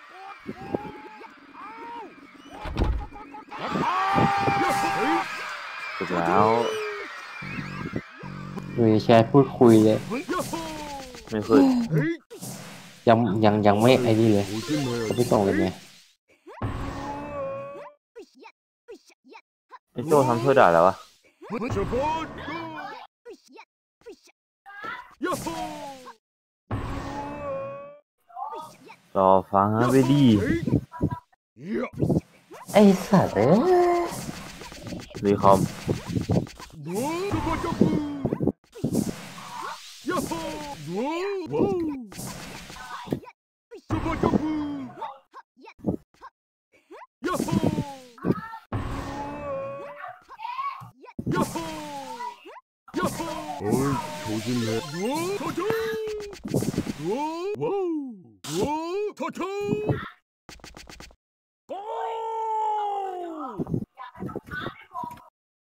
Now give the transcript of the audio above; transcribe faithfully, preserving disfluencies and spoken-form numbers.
จบแล้วมีแชทพูดคุยเลยไม่ขึ้นยังยังยังไม่ไอ้นี่เลยไม่ส่งเลยไงไอ้โจ้ทำเพื่อด่าแล้ววะรอฟังไปดีไอ้สัตว์เอ้ยรีคอมおい、巨人ね。うわー、たちゃー。うわー、わー、うわー、たちゃー。